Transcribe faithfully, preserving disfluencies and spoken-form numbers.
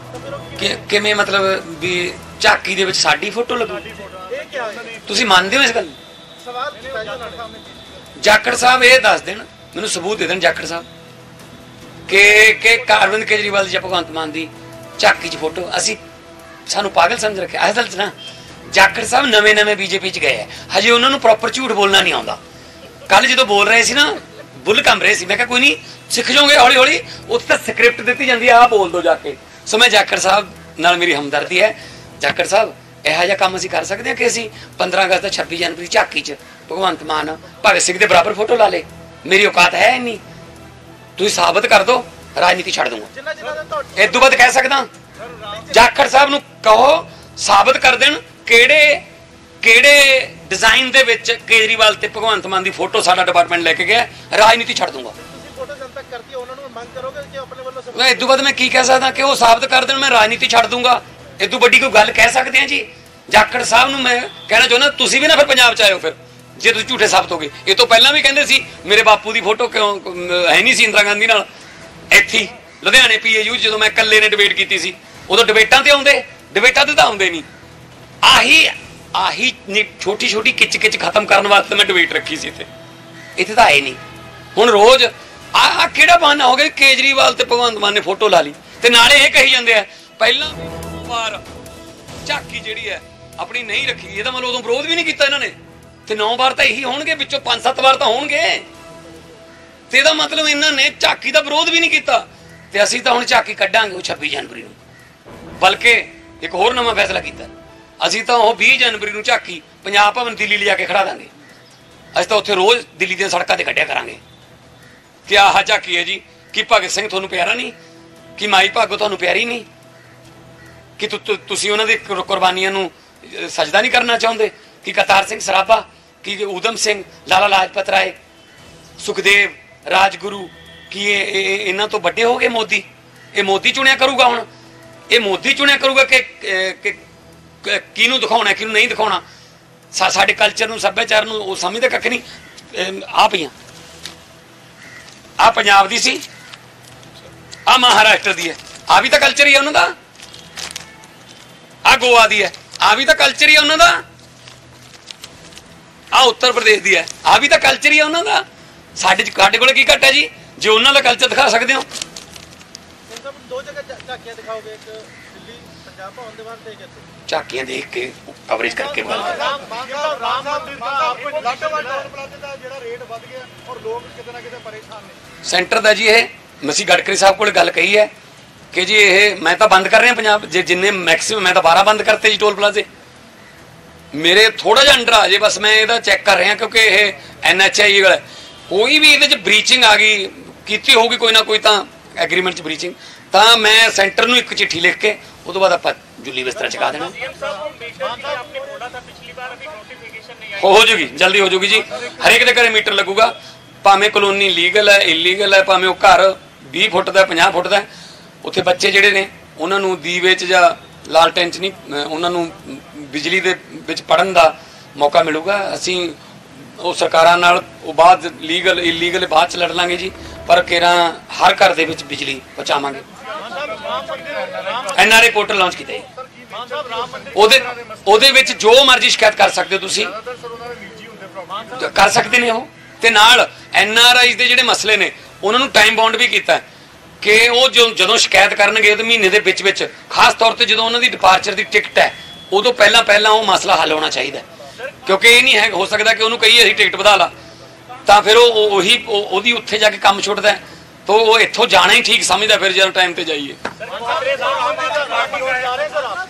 कि किवें मतलब भी झाकी दे विच साडी फोटो लगू? तुसीं मानदे हो इस गल? जाखड़ साहब ये दस देन, मैनूं सबूत दे देन जाखड़ साहब कि कि अरविंद केजरीवाल जी भगवंत मान दी झाकी च फोटो असी सानू पागल समझ रखे। असल च ना जाखड़ साहब नवे नवे बीजेपी च गए है, हजे उन्होंने प्रॉपर झूठ बोलना नहीं आता। कल जो बोल रहे सी ना बुल कम रहे सी, मैं कहा कोई नहीं सीख जाओगे हौली हौली, उत्थे स्क्रिप्ट दी जाती है, आ बोल दो जाके। सो मैं जाखड़ साहब नाल मेरी हमदर्दी है। जाखड़ साहब यह जिहा काम असीं कर सकते हैं कि असीं पंद्रह अगस्त छब्बी जनवरी झाकी च भगवंत मान भगत सिंह के बराबर फोटो ला ले? मेरी औकात है नहीं, तुसीं साबित कर दो, राजनीति छड़ दूंगा। इदों बाद कह सकदा जाखड़ साहब नूं कहो साबित कर देन किहड़े किहड़े डिजाइन दे विच केजरीवाल ते भगवंत मान दी फोटो साडा डिपार्टमेंट लेके गया, राजनीति छड़ दूंगा। इदों बाद मैं की कह सकदा कि वो साबित कर देन मैं राजनीति छड़ दूंगा। इदों बड़ी कोई गल कह सकते हैं जी? जाखड़ साहब नूं मैं कहना चाहुंदा तुसीं भी ना फिर पंजाब च आयो फिर जे तुसीं झूठे साबित हो गए। ये तो पहलां भी कहंदे सी मेरे बापू दी फोटो क्यों है नहीं सी इंदिरा गांधी नाल इत्थे लुधियाणे पीएयू जदों मैं कल्ले ने डिबेट कीती सी, उदों डिबेटां ते आउंदे, डिबेटां ते तां आउंदे नहीं। आही आही छोटी छोटी किच किच खत्म करने वास्ते मैं डिबेट रखी सी इत्थे, इत्थे तां आए नहीं। हुण रोज आ किहड़ा बहाना हो गया केजरीवाल ते भगवंत मान ने फोटो ला ली ते नाले ये कही जांदे आ पहलां वार झाकी जिहड़ी है अपनी नहीं रखी, ਇਹਦਾ मतलब उदों विरोध भी नहीं कीता इन्हां ने ते नौ बार तां यही होणगे, विचों पांच सत्त बार तां होणगे ते ਇਹਦਾ मतलब इन्हां ने झाकी दा विरोध भी नहीं कीता ते असीं तां हुण झाकी कड्डांगे ਉਹ छब्बी जनवरी ਨੂੰ। बल्कि एक होर नवां फैसला कीता, असीं तां ਉਹ बीस जनवरी ਨੂੰ झाकी पंजाब भवन दिल्ली लिजा के खड़ा दांगे, असीं तां उत्थे रोज़ दिल्ली ਦੀਆਂ सड़कां ते कड्ढिया करांगे कि आह झाकी है जी कि भगत सिंह तुहानूं प्यारा नहीं, कि माई भागो तुहानूं प्यारी नहीं, कि तुसीं उन्हां दी कुर्बानियां नूं सजदा नहीं करना चाहुंदे, कि करतार सिंह सराभा, कि उधम सिंह, लाला लाजपत राय, सुखदेव, राजगुरु, कि इन्हां तो वड्डे हो गए मोदी? ये मोदी चुनिया करूगा हुण? ये मोदी चुनिया करूगा कि किहनूं दिखाउणा किहनूं नहीं दिखाउणा? साडे कल्चर नूं सभ्याचार नूं वो समझदे कख नहीं। आ पईआं आ पंजाब दी सी, आ महाराष्ट्र दी है, आ भी तो कल्चर ही है उन्हां दा। आ गोवा दी है, आ भी तो कल्चर ही है उन्हां दा। आ उत्तर प्रदेश दी है, आ भी तो कल्चर ही है उन्हां दा। साडे साडे कोल की घट है जी जे उन्हां दा कल्चर दिखा सकदे हो? दो जगह झाकियां दिखाओगे, एक दिल्ली पंजाब भवन दे बाहर ते एक इत्थे। झाकियां देख के कवरेज करके बोल राम मंदिर दा आपको लाडोवाल टोल प्लाजे दा जेड़ा रेट वध गया और लोग किते ना किते परेशान ने। सेंटर दा जी ये मसी गडकरी साहब कोल गल कही है कि जी ये मैं तो बंद कर रहा पंजाब जे जिन्ने मैक्सिमम मैं तो बारह बंद करते जी टोल प्लाजे, मेरे थोड़ा जिहा अंडर आ जे बस मैं इहदा चैक कर रहा क्योंकि ये एन एच आई वाला कोई भी इहदे च ब्रीचिंग आ गई कीती होगी कोई ना कोई तो एग्रीमेंट च ब्रीचिंग, तो मैं सेंटर नूं एक चिट्ठी लिख के उस तो बाद आपां जुली बिस्तरा चुका देना। हो हो जूगी जल्दी हो जूगी जी, हरेक दे घरे मीटर लगूगा, भावें कलोनी लीगल है इलीगल है, भावें वो घर बीस फुट का पचास फुट का, उत्थे बच्चे जिहड़े ने उन्हां नूं दीवे च जां लालटेन च नहीं उन्हां नूं बिजली दे विच पढ़न दा मौका मिलूगा। असीं ਉਹ ਸਰਕਾਰਾਂ ਨਾਲ ਉਹ ਬਾਅਦ ਲੀਗਲ ਇਲੀਗਲ ਬਾਅਦ ਚ ਲੜ ਲਾਂਗੇ ਜੀ, ਪਰ ਕਿਹੜਾ ਹਰ ਘਰ ਦੇ ਵਿੱਚ ਬਿਜਲੀ ਪਹੁੰਚਾਵਾਂਗੇ। N R A portal launch ਕੀਤਾ ਜੀ, ਉਹਦੇ ਉਹਦੇ ਵਿੱਚ ਜੋ ਮਰਜ਼ੀ ਸ਼ਿਕਾਇਤ ਕਰ ਸਕਦੇ ਹੋ ਤੁਸੀਂ, ਕਰ ਸਕਦੇ ਨੇ ਉਹ। ਤੇ ਨਾਲ ਐਨ ਆਰ ਆਈ ਦੇ ਜਿਹੜੇ ਮਸਲੇ ਨੇ ਉਹਨਾਂ ਨੂੰ ਟਾਈਮ ਬਾਉਂਡ ਵੀ ਕੀਤਾ ਕਿ ਉਹ ਜਦੋਂ ਸ਼ਿਕਾਇਤ ਕਰਨਗੇ ਉਹਦੇ ਮਹੀਨੇ ਦੇ ਵਿੱਚ ਵਿੱਚ, ਖਾਸ ਤੌਰ ਤੇ ਜਦੋਂ ਉਹਨਾਂ ਦੀ ਡਿਪਾਰਚਰ ਦੀ ਟਿਕਟ ਹੈ ਉਦੋਂ ਪਹਿਲਾਂ ਪਹਿਲਾਂ ਉਹ ਮਸਲਾ ਹੱਲ ਹੋਣਾ ਚਾਹੀਦਾ, क्योंकि ये नहीं है हो सकता कि उन्होंने कही असीं टिकट वधा ला तो फिर उही उहदी उत्थे जाके काम छुटदा है, तो वो इत्थों जाना ही ठीक समझदा फिर जब टाइम ते जाइए।